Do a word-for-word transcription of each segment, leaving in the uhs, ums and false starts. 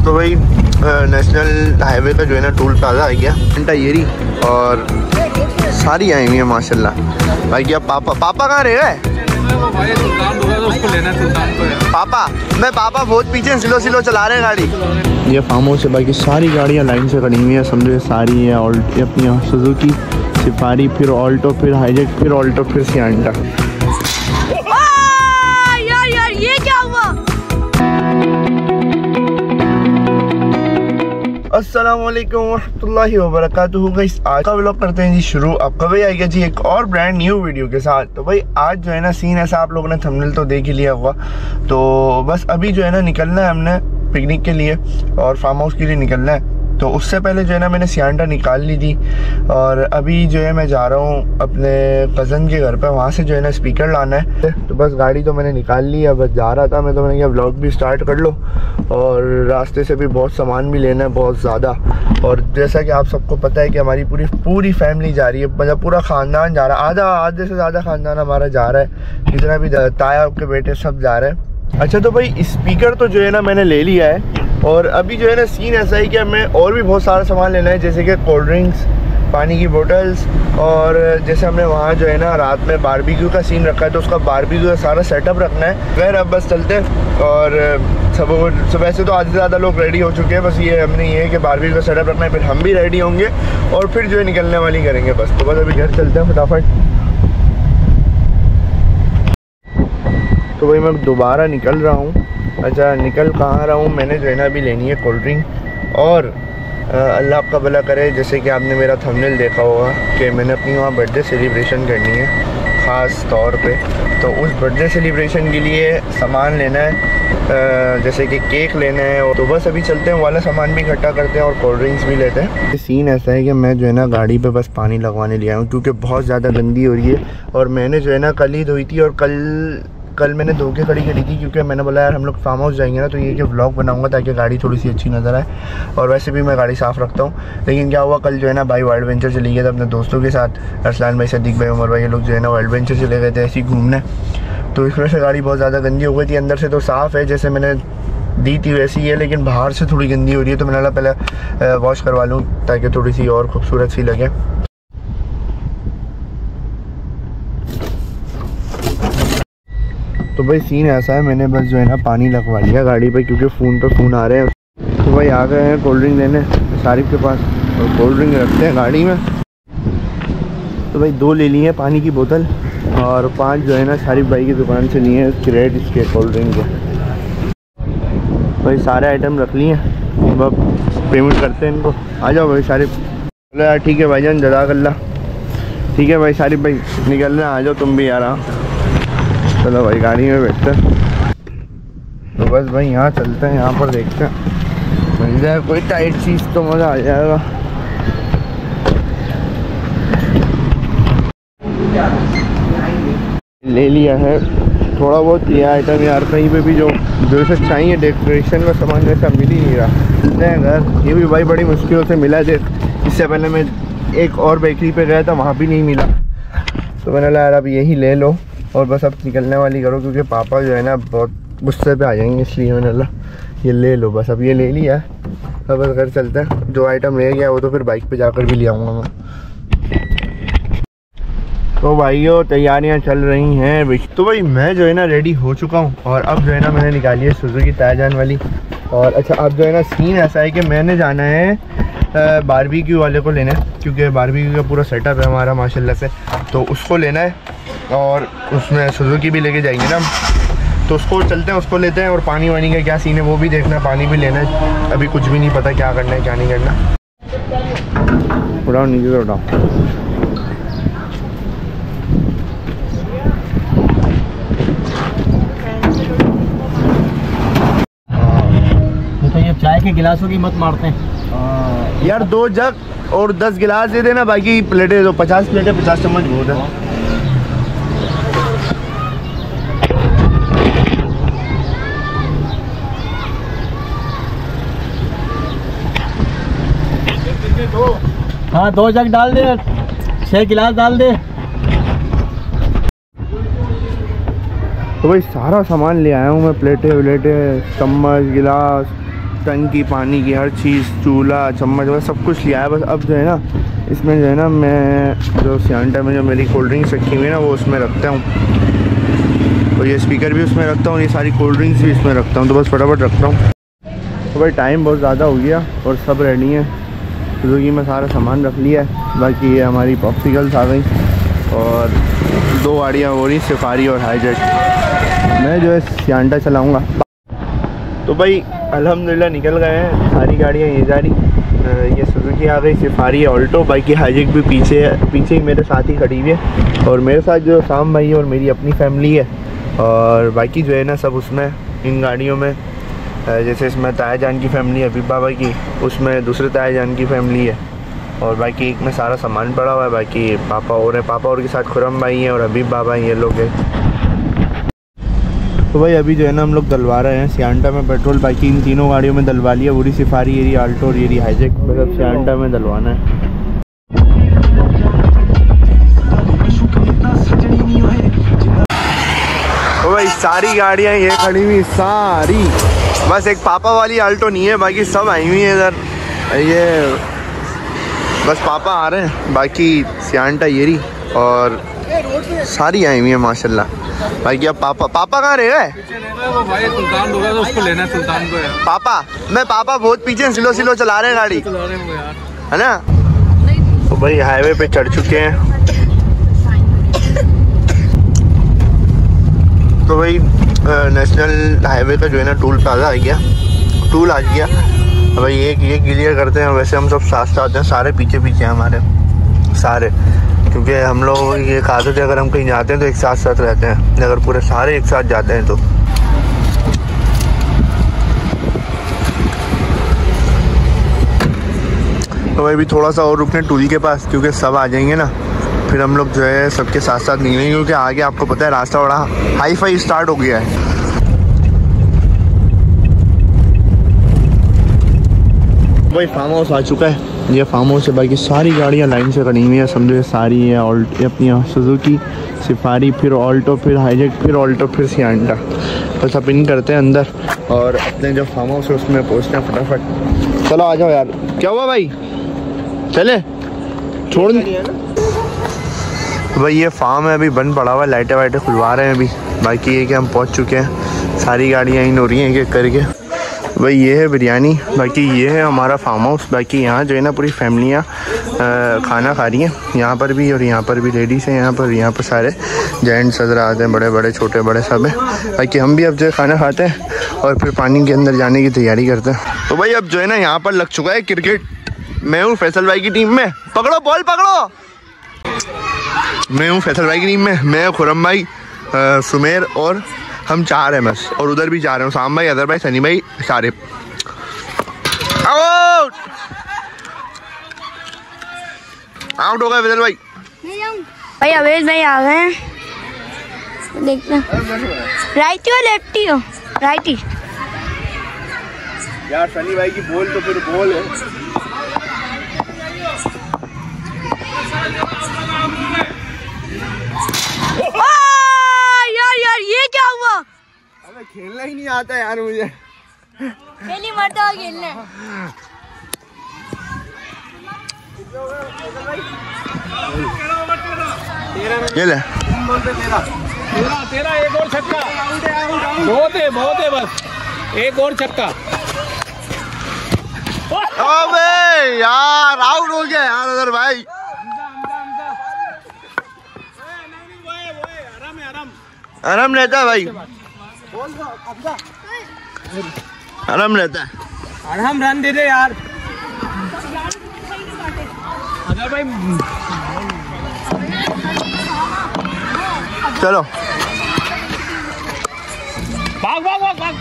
तो भाई national highway का जो है ना टोल प्लाजा आ गया, घंटा येरी और सारी आई हुई है माशाल्लाह। भाई क्या पापा पापा कहाँ रह गए? पापा मैं पापा बहुत पीछे स्लो स्लो चला रहे हैं गाड़ी। ये फार्म हाउस है, बाकी सारी गाड़ियाँ लाइन से खड़ी हुई है, समझो सारी है। ऑल्टो अपनी सुजुकी सफारी, फिर ऑल्टो, फिर हाईजेक, फिर ऑल्टो, फिर सिएंटा। यार यार ये क्या हुआ? अस्सलामुअलैकुम वरहमतुल्लाहि वबरकातुहू। गाइस आज का व्लॉग करते हैं जी शुरू। आपका भाई आएगा जी एक और ब्रांड न्यू वीडियो के साथ। तो भाई आज जो है ना सीन ऐसा, आप लोगों ने थंबनेल तो देख ही लिया होगा। तो बस अभी जो है ना निकलना है हमने पिकनिक के लिए और फार्म हाउस के लिए निकलना है। तो उससे पहले जो है ना मैंने सिएंटा निकाल ली थी और अभी जो है मैं जा रहा हूँ अपने कज़न के घर पे, वहाँ से जो है ना स्पीकर लाना है। तो बस गाड़ी तो मैंने निकाल ली है, बस जा रहा था मैं, तो मैंने कहा व्लॉग भी स्टार्ट कर लो और रास्ते से भी बहुत सामान भी लेना है बहुत ज़्यादा। और जैसा कि आप सबको पता है कि हमारी पूरी पूरी फैमिली जा रही है, मतलब पूरा ख़ानदान जा रहा है, आधा आधे से ज़्यादा ख़ानदान हमारा जा रहा है, जितना भी ताया के बेटे सब जा रहे हैं। अच्छा तो भाई स्पीकर तो जो है ना मैंने ले लिया है और अभी जो है ना सीन ऐसा है कि हमें और भी बहुत सारा सामान लेना है, जैसे कि कोल्ड ड्रिंक्स, पानी की बोतल्स, और जैसे हमने वहाँ जो है ना रात में बारबेक्यू का सीन रखा है तो उसका बारबेक्यू का सारा सेटअप रखना है। फिर अब बस चलते हैं और सब सब वैसे तो आधे से ज़्यादा लोग रेडी हो चुके हैं, बस ये हमने ये है कि बारबेक्यू का सेटअप रखना है, फिर हम भी रेडी होंगे और फिर जो है निकलने वाली करेंगे बस। तो बस अभी घर चलते हैं फटाफट। तो भाई मैं दोबारा निकल रहा हूँ। अच्छा निकल कहाँ रहा हूँ, मैंने जो है ना अभी लेनी है कोल्ड ड्रिंक और अल्लाह आपका भला करे, जैसे कि आपने मेरा थंबनेल देखा होगा कि मैंने अपनी वहाँ बर्थडे सेलिब्रेशन करनी है ख़ास तौर पे। तो उस बर्थडे सेलिब्रेशन के लिए सामान लेना है, जैसे कि केक लेना है। तो बस अभी चलते हैं, वाला सामान भी इकट्ठा करते हैं और कोल्ड ड्रिंक्स भी लेते हैं। सीन ऐसा है कि मैं जो है ना गाड़ी पे बस पानी लगवाने ले आया हूँ क्योंकि बहुत ज़्यादा गंदी हो रही है और मैंने जो है ना कल ही धोई थी और कल कल मैंने धो के खड़ी करी थी क्योंकि मैंने बोला यार हम लोग फार्म हाउस जाएंगे ना तो ये कि व्लॉग बनाऊंगा ताकि गाड़ी थोड़ी सी अच्छी नज़र आए। और वैसे भी मैं गाड़ी साफ़ रखता हूँ, लेकिन क्या हुआ कल जो है ना भाई वाइल्ड वेंचर चली गया था अपने दोस्तों के साथ, अरसलान भाई, सदीक भाई, उमर भाई, ये लोग जो है ना वाइल्ड वेंचर चले गए थे ऐसे ही घूमने। तो इस वजह से गाड़ी बहुत ज़्यादा गंदी हो गई थी। अंदर से तो साफ़ है जैसे मैंने दी थी वैसी ही है, लेकिन बाहर से थोड़ी गंदी हो रही है। तो मैंने पहले वॉश करवा लूँ ताकि थोड़ी सी और खूबसूरत सी लगे। तो भाई सीन ऐसा है, मैंने बस जो है ना पानी लगवा लिया गाड़ी पे क्योंकि फ़ोन पे फ़ोन आ रहे हैं। तो भाई आ गए हैं कोल्ड ड्रिंक लेने सारिफ के पास और कोल्ड ड्रिंक रखते हैं गाड़ी में। तो भाई दो ले लिए हैं पानी की बोतल और पांच जो है ना सारिफ भाई की दुकान से लिए हैं क्रेट इसके कोल्ड ड्रिंक के। भाई सारे आइटम रख लिए हैं, अब पेमेंट करते हैं इनको। आ जाओ भाई सारिफ। बोले यार ठीक है भाईजान, जज़ाकल्लाह। ठीक है भाई सारिफ भाई निकल रहे हैं, आ जाओ तुम भी यार। चलो भाई गाड़ी में बैठते हैं। तो बस भाई यहाँ चलते हैं, यहाँ पर देखते हैं मिल जाए कोई टाइट चीज़ तो मज़ा आ जाएगा। ले लिया है थोड़ा बहुत लिया आइटम यार, कहीं पे भी जो जो से चाहिए डेकोरेशन का सामान जैसा मिल ही नहीं रहा घर। ये भी भाई बड़ी मुश्किलों से मिला है। इससे पहले मैं एक और बेकरी पे गया था, वहाँ भी नहीं मिला। तो मैंने कहा यार अब यही ले लो और बस अब निकलने वाली करो क्योंकि पापा जो है ना बहुत गुस्से पे आ जाएंगे, इसलिए मैंने बोला ये ले लो। बस अब ये ले लिया, अब बस घर चलते हैं। जो आइटम ले गया वो तो फिर बाइक पे जाकर भी ले आऊँगा मैं। तो भाइयों तैयारियां चल रही हैं। तो भाई मैं जो है ना रेडी हो चुका हूँ और अब जो है ना मैंने निकाली है सुजुकी तायाजान वाली। और अच्छा अब जो है ना सीन ऐसा है कि मैंने जाना है बारबेक्यू वाले को लेना है क्योंकि बारबेक्यू का पूरा सेटअप है हमारा माशाल्लाह से, तो उसको लेना है और उसमें सुजुकी भी लेके जाएंगे ना, तो उसको चलते हैं उसको लेते हैं। और पानी वानी का क्या सीन है वो भी देखना है, पानी भी लेना है। अभी कुछ भी नहीं पता क्या करना है क्या नहीं करना। उड़ाओ नीचे से उड़ाओ। तो ये चाय के गिलासों की मत मारते हैं यार, दो जग और दस गिलास दे देना, बाकी प्लेटें दो, पचास प्लेटें पचास चम्मच बहुत है। हाँ दो जग डाल दे, छह गिलास डाल दे। तो भाई सारा सामान ले आया हूँ मैं, प्लेटें व्लेटें चम्मच गिलास टंकी पानी की, हर चीज़, चूल्हा, चम्मच वगैरह सब कुछ लिया है। बस अब जो है ना इसमें जो है ना मैं जो सियांटा में जो मेरी कोल्ड ड्रिंक्स रखी हुई है ना वो उसमें रखता हूँ, और ये स्पीकर भी उसमें रखता हूँ, ये सारी कोल्ड ड्रिंक्स भी इसमें रखता हूँ। तो बस फटाफट रखता हूँ। तो भाई टाइम बहुत ज़्यादा हो गया और सब रेडी है, सुजुकी में सारा सामान रख लिया है। बाकी ये हमारी पॉप्सिकल्स आ गई और दो गाड़ियाँ हो रही, सफारी और हाईजेट। मैं जो है सियांटा चलाऊँगा। तो भाई अल्हम्दुलिल्लाह निकल गए हैं, सारी गाड़ियाँ ये जा रही। ये सुजुकी आ गई, सफारी, ऑल्टो, बाकी हाईजेट भी पीछे है, पीछे ही मेरे साथ ही खड़ी हुई है। और मेरे साथ जो शाम भाई है और मेरी अपनी फैमिली है, और बाकी जो है ना सब उसमें इन गाड़ियों में, जैसे इसमें ताया जान की फैमिली है, हबीब बाबा की, उसमें दूसरे ताया जान की फैमिली है, और बाकी एक में सारा सामान पड़ा हुआ है। बाकी पापा और है, पापा और के साथ खुरम भाई हैं और हबीब बाबा हैं, ये लोग हैं। तो भाई अभी जो है ना हम लोग डलवा रहे हैं सियांटा में पेट्रोल। बाकी इन तीनों गाड़ियों में डलवा लिया, पूरी सफारी, ये आल्टो और ये हाईजेक, मतलब सियांटा में डलवाना है। तो भाई सारी गाड़ियाँ ये खड़ी हुई सारी, बस एक पापा वाली आल्टो नहीं है, बाकी सब आई हुई है इधर। ये बस पापा आ रहे हैं, बाकी सियांटा ये रही और सारी आई हुई है माशाल्लाह। बाकी अब पापा पापा कहाँ रह गए? वो भाई सुल्तान होगा तो उसको लेना है, सुल्तान को है। पापा मैं पापा बहुत पीछे स्लो स्लो चला रहे हैं गाड़ी, चला रहे हैं यार, है ना। तो भाई हाईवे पे चढ़ चुके हैं। तो भाई नेशनल हाईवे का जो है ना टूल प्लाजा आ गया, टूल आ गया। भाई एक ये क्लियर करते हैं। वैसे हम सब साथ साथ हैं, सारे पीछे पीछे हैं हमारे सारे, क्योंकि हम लोग ये आदत है अगर हम कहीं जाते हैं तो एक साथ साथ रहते हैं, अगर पूरे सारे एक साथ जाते हैं तो। तो भाई भी थोड़ा सा और रुकने टूल के पास, क्योंकि सब आ जाएंगे ना, फिर हम लोग जो है सबके साथ साथ निकलेंगे, क्योंकि आगे आपको पता है रास्ता बड़ा हाई फाई स्टार्ट हो गया है। भाई फार्म हाउस आ चुका है, ये फार्म हाउस है। बाकी सारी गाड़ियाँ लाइन से खड़ी हुई हैं, समझो ये सारी है ऑल्ट अपनी सुजुकी, सफारी, फिर ऑल्टो, फिर हाईजेक, फिर ऑल्टो, फिर सियांटा। बस अब इन करते हैं अंदर और अपने जो फार्म हाउस है उसमें पहुँचते हैं फटाफट। चलो आ जाओ यार। क्या हुआ भाई, चले छोड़ भाई। ये फार्म है, अभी बंद पड़ा हुआ है, लाइटें वाइटें खुलवा रहे हैं अभी। बाकी ये कि हम पहुंच चुके हैं, सारी गाड़ियाँ इन हो रही हैं एक एक करके। भाई ये है बिरयानी, बाकी ये है हमारा फार्म हाउस। बाकी यहाँ जो है ना पूरी फैमिलियाँ खाना खा रही हैं, यहाँ पर भी और यहाँ पर भी लेडीज़ हैं, यहाँ पर यहाँ पर सारे जेंट्स हज़रात हैं, बड़े बड़े छोटे बड़े सब हैं। बाकी हम भी अब जो है खाना खाते हैं और फिर पानी के अंदर जाने की तैयारी करते हैं। तो भाई अब जो है ना यहाँ पर लग चुका है क्रिकेट। मैं हूँ फैसल भाई की टीम में, पकड़ो बॉल पकड़ो। मैं हूँ फैसल भाई की टीम में, मैं खुरम भाई, सुमेर और हम चार हैं बस, और उधर भी चार हैं, शाम भाई, अदर भाई, सनी भाई, सारे आउट आउट हो गए फैसल भाई। भाई अवेज भाई आ गए हैं, देखना राइटी हो लेफ्टी हो? राइटी यार सनी भाई की बॉल तो फिर बॉल है। यार यार ये क्या हुआ? अबे खेलना ही नहीं आता यार मुझे। पहली मरता खेलना। ये ले तेरा तेरा एक और छक्का, बहुत है बहुत है, बस एक और छक्का। अबे यार आउट हो गया यार अदर भाई। आराम रहता है भाई, आराम रहता है, आराम रन दे दे यार अदर भाई। चलो भाग भाग भाग भाग।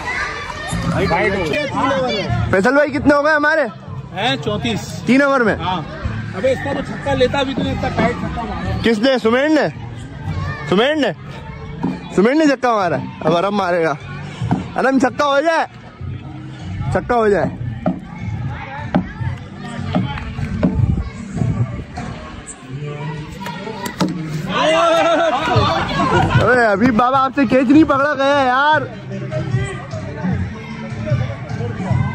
फैसल भाई कितने हो गए हमारे? हैं चौंतीस, तीन ओवर में। हाँ अबे इसका तो छक्का लेता भी तो इतना टाइट छक्का मारा। किसने? सुमेर ने सुमेर ने सुमेर ने छक्का मारा। अब अरम मारेगा, अरम छक्का हो जाए, छक्का हो जाए। अरे अभी बाबा आपसे कैच नहीं पकड़ा गया यार।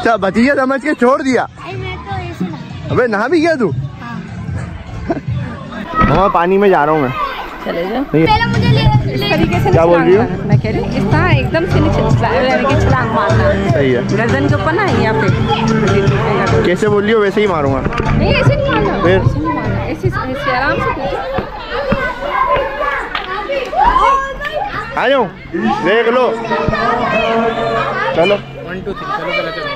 अच्छा भतीजा समझ के छोड़ दिया। अबे नहा भी गया तू? हाँ पानी में जा रहा हूँ मैं। चले जाओ। पहले मुझे ले, ले। तरीके से क्या बोल रही हो? मैं कह रही हूँ इस तरह एकदम से नीचे छलांग मारना। सही है। गर्दन के ऊपर ना यहाँ पे। कैसे बोल रही हो वैसे ही मारूंगा। नहीं ऐसे नहीं मारना। फिर ऐसे नहीं मारना। ऐसे ऐसे आराम से। आ जाओ देख लो। चलो वन टू थ्री चलो चलो चलो।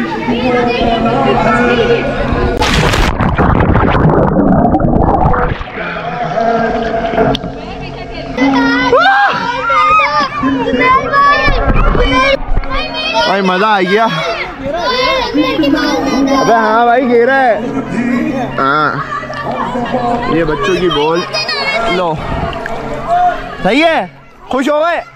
भाई मजा आ गया। अबे हाँ भाई गिरा है। हाँ ये बच्चों की बॉल लो। सही है, खुश हो गए।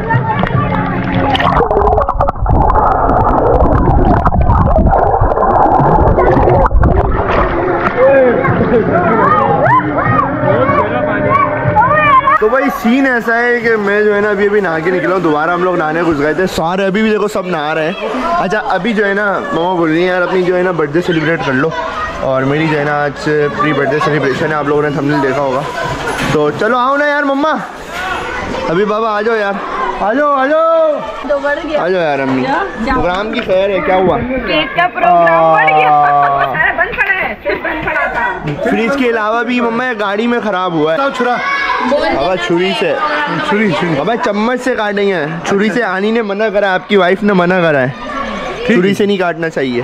तो भाई सीन ऐसा है कि मैं जो है ना अभी अभी नहा के निकला हूँ। दोबारा हम लोग नहाने घुस गए थे सारे। अभी भी देखो सब नहा रहे हैं। अच्छा अभी जो है ना मम्मा बोल रही है यार अपनी जो है ना बर्थडे सेलिब्रेट कर लो। और मेरी जो है ना आज प्री बर्थडे सेलिब्रेशन है। आप लोगों ने थंबनेल देखा होगा। तो चलो आओ ना यार मम्मा। अभी बाबा आ जाओ यार। आ जाओ आ जाओ आ जाओ यार अम्मी। प्रोग्राम की खैर है, क्या हुआ? केक का प्रोग्राम बढ़ गया। सारा बंद पड़ा है, सिर्फ बंद पड़ा था। फ्रिज के अलावा भी मम्मा गाड़ी में खराब हुआ है। छुरा बाबा छुरी से छुरी छुरी बाबा चम्मच से काटेंगे। छुरी से आनी ने मना करा, आपकी वाइफ ने मना करा है। छुरी से नहीं काटना चाहिए।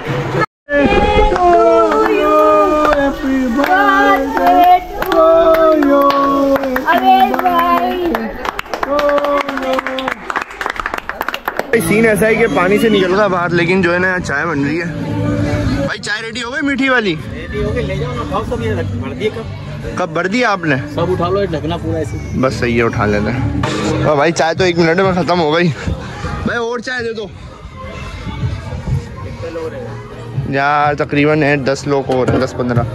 सीन ऐसा है कि पानी से निकल रहा बाहर, लेकिन जो है ना चाय बन रही है। भाई चाय रेडी हो गई मीठी वाली? रेडी हो गई, ले जाओ ना। खाओ सब। ये भर दिए कब? कब भर दिया आपने? सब उठा लो, ढकना पूरा ऐसे। बस सही है, उठा लेते हैं। भाई चाय तो एक मिनट में खत्म हो गई। भाई और चाय दे दो यार। तकरीबन है दस लोग और हैं, दस पंद्रह।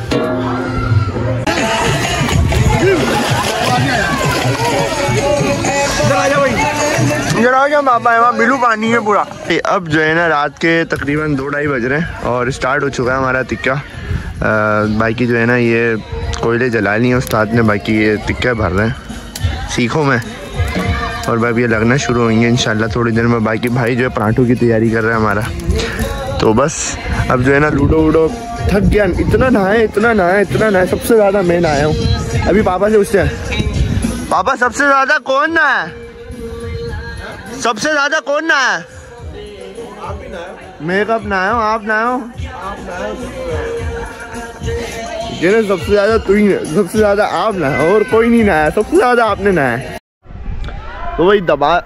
बिलू पानी है पूरा। अब जो है ना रात के तकरीबन दो ढाई बज रहे हैं और स्टार्ट हो चुका है हमारा टिक्का। बाकी जो है ना ये कोयले जला लिए उस्ताद ने, बाकी ये टिक्का भर रहे हैं सीखों में। और भाई ये लगना शुरू होंगे इंशाल्लाह थोड़ी देर में। बाकी भाई जो है पराठों की तैयारी कर रहा है हमारा। तो बस अब जो है ना लूडो वूडो थक गया। इतना नहाए इतना नहाए इतना नहाए। सबसे ज़्यादा मैं नहाया हूँ। अभी पापा से पूछते हैं, पापा सबसे ज़्यादा कौन नहाया? सबसे ज़्यादा कौन नहाया? मैं कब नहाया हूँ? आप नहाए हो? सबसे ज़्यादा तू ही, सबसे ज़्यादा आप नहाया और कोई नहीं नहाया। सबसे ज़्यादा आपने नहाया। तो वही दबा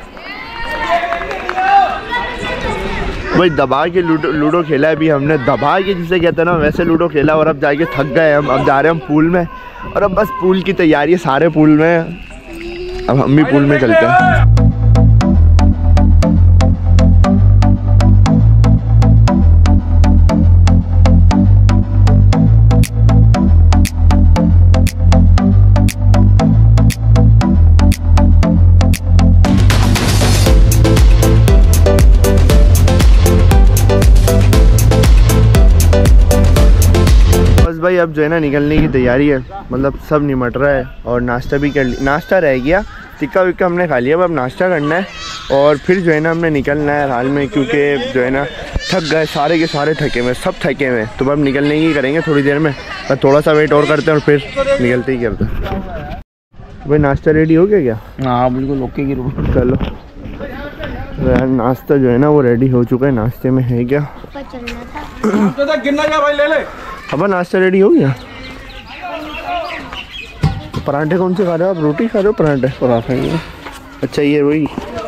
वही दबा के लूडो लूडो खेला है अभी हमने। दबा के जिसे कहते हैं ना वैसे लूडो खेला। और अब जाके थक गए हम। अब जा रहे हैं हम पूल में। और अब बस पूल की तैयारी है, सारे पूल में। अब हम भी पूल में चलते हैं। भाई अब जो है ना निकलने की तैयारी है। मतलब सब निमट रहा है और नाश्ता भी कर लिया। नाश्ता रह गया, टिक्का विक्का हमने खा लिया। अब नाश्ता करना है और फिर जो है ना हमने निकलना है हाल में। क्योंकि जो है ना थक गए, सारे के सारे थके हुए, सब थके हुए। तो अब निकलने की करेंगे थोड़ी देर में। बस थोड़ा सा वेट और करते हैं और फिर निकलते ही करते हैं। भाई नाश्ता रेडी हो गया क्या? हाँ बिल्कुल ओके की रूप। चलो यार नाश्ता जो है ना वो रेडी हो चुका है। नाश्ते में है क्या? गिनना क्या भाई, ले ले। अब नाश्ता रेडी हो गया। तो पराठे कौन से खा रहे हो आप? रोटी खा रहे हो? पराठे पराठे अच्छा ये वही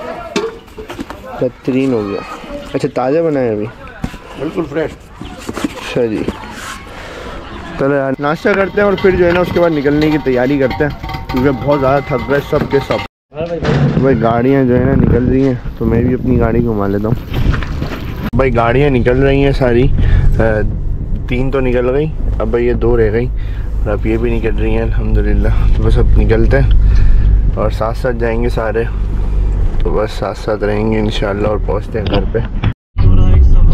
बेहतरीन हो गया। अच्छा ताज़ा बनाए अभी? बिल्कुल फ्रेश। अच्छा जी चलो यार नाश्ता करते हैं और फिर जो है ना उसके बाद निकलने की तैयारी करते हैं। क्योंकि बहुत ज़्यादा थक गए सब के सब। भाई गाड़ियाँ जो है ना निकल रही हैं तो मैं भी अपनी गाड़ी घुमा लेता हूँ। भाई गाड़ियाँ निकल रही हैं सारी। तीन तो निकल गई, अब भाई ये दो रह गई और अब ये भी निकल रही हैं अल्हम्दुलिल्लाह। तो बस अब निकलते हैं और साथ साथ जाएंगे सारे। तो बस साथ साथ रहेंगे इंशाल्लाह और पहुँचते हैं घर पे।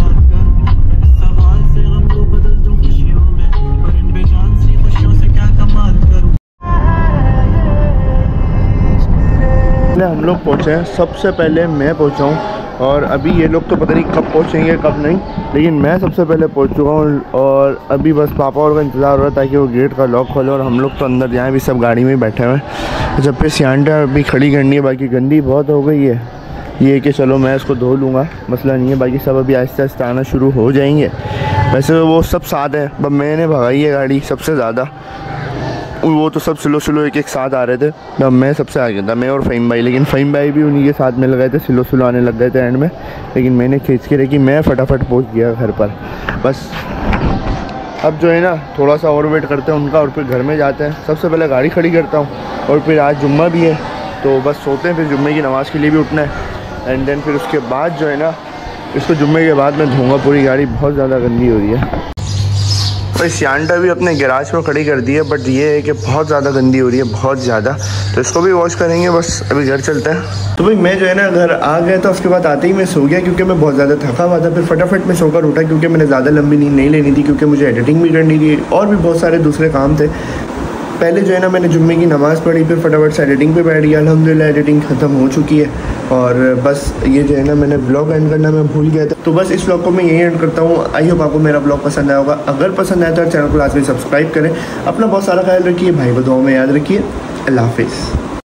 पहले हम लोग पहुँचे हैं, सबसे पहले मैं पहुँचा हूँ। और अभी ये लोग तो पता नहीं कब पहुँचेंगे कब नहीं, लेकिन मैं सबसे पहले पहुँच चुका हूँ। और अभी बस पापा और का इंतज़ार हो रहा है ताकि वो गेट का लॉक खोले और हम लोग तो अंदर जाएँ। भी सब गाड़ी में ही बैठे हुए हैं। जब पे सियांडा अभी खड़ी करनी है, बाकी गंदी बहुत हो गई है। ये कि चलो मैं इसको धो लूँगा, मसला नहीं है। बाकी सब अभी आहिस्ता आहिस्ता आना शुरू हो जाएंगे। वैसे वो सब साथ हैं, बस मैंने भगाई है गाड़ी सबसे ज़्यादा। वो तो सब स्लो स्लो एक एक साथ आ रहे थे, तब मैं सबसे आगे था, मैं और फ़हीम भाई। लेकिन फ़हीम भाई भी उन्हीं के साथ मिल गए थे, स्लो स्लो आने लग गए थे एंड में। लेकिन मैंने खींच के रखी, मैं फटाफट पहुंच गया घर पर। बस अब जो है ना थोड़ा सा और वेट करते हैं उनका और फिर घर में जाते हैं। सबसे पहले गाड़ी खड़ी करता हूँ और फिर आज जुम्मा भी है तो बस सोते हैं, फिर जुम्मे की नमाज़ के लिए भी उठना है। एंड देन फिर उसके बाद जो है ना इसको जुम्मे के बाद मैं धोऊँगा पूरी गाड़ी, बहुत ज़्यादा गंदी हो रही है। भाई सियांडा भी अपने गैराज में खड़ी कर दी है, बट ये है कि बहुत ज़्यादा गंदी हो रही है, बहुत ज़्यादा। तो इसको भी वॉश करेंगे। बस अभी घर चलते हैं। तो भाई मैं जो है ना घर आ गया था, उसके बाद आते ही मैं सो गया क्योंकि मैं बहुत ज़्यादा थका हुआ था। फिर फटाफट मैं सोकर उठा क्योंकि मैंने ज़्यादा लंबी नींद नहीं लेनी थी, क्योंकि मुझे एडिटिंग भी करनी थी और भी बहुत सारे दूसरे काम थे। पहले जो है ना मैंने जुम्मे की नमाज़ पढ़ी, फिर फटाफट से एडिटिंग पे बैठ गया। अल्हम्दुलिल्लाह एडिटिंग ख़त्म हो चुकी है। और बस ये जो है ना मैंने ब्लॉग एंड करना मैं भूल गया था, तो बस इस ब्लॉग को मैं यही एंड करता हूँ। आई होप आपको मेरा ब्लॉग पसंद आया होगा। अगर पसंद आया तो चैनल को लाजमी सब्सक्राइब करें। अपना बहुत सारा ख्याल रखिए, भाई को दुआ में याद रखिए। अल्लाह हाफिज़।